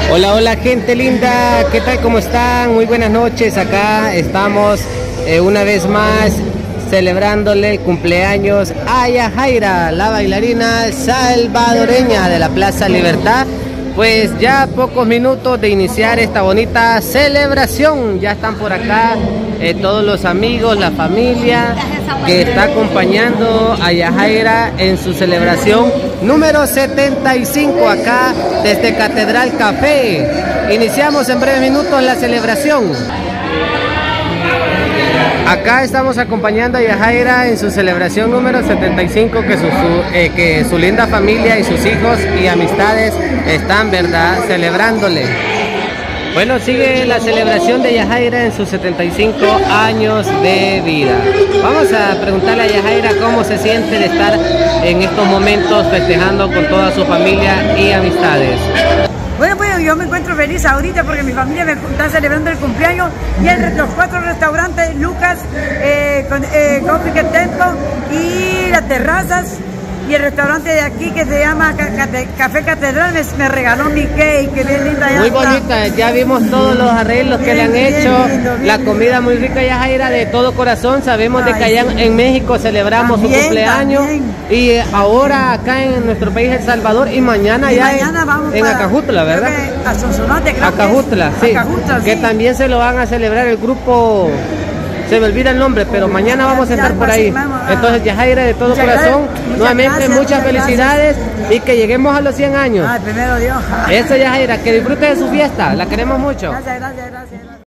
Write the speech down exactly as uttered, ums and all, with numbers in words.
Hola, hola gente linda, ¿qué tal? ¿Cómo están? Muy buenas noches, acá estamos eh, una vez más celebrándole el cumpleaños a Yajaira, la bailarina salvadoreña de la Plaza Libertad. Pues ya pocos minutos de iniciar esta bonita celebración, ya están por acá eh, todos los amigos, la familia que está acompañando a Yajaira en su celebración número setenta y cinco acá desde Catedral Café. Iniciamos en breves minutos la celebración. Acá estamos acompañando a Yajaira en su celebración número setenta y cinco, que su, su, eh, que su linda familia y sus hijos y amistades están, ¿verdad?, celebrándole. Bueno, sigue la celebración de Yajaira en sus setenta y cinco años de vida. Vamos a preguntarle a Yajaira cómo se siente de estar en estos momentos festejando con toda su familia y amistades. Bueno, pues yo me encuentro feliz ahorita porque mi familia me está celebrando el cumpleaños y el, los cuatro restaurantes, Lucas, eh, con, eh, Coffee Tempo y las terrazas y el restaurante de aquí que se llama Café Catedral me, me regaló mi cake, que bien linda. Muy bonita, ya vimos todos los arreglos que le han hecho, la comida muy rica, Yajaira, de todo corazón. Sabemos de que allá en México celebramos su cumpleaños y ahora acá en nuestro país El Salvador y mañana ya en, en Acajutla, ¿verdad? A Sonsonate, creo Acajutla, sí, Acajutla, que sí, también se lo van a celebrar el grupo. Se me olvida el nombre, pero mañana vamos a estar por ahí. Entonces, Yajaira, de todo corazón, nuevamente muchas felicidades y que lleguemos a los cien años. Ay, primero Dios. Eso, Yajaira, que disfrute de su fiesta. La queremos mucho. Gracias, gracias.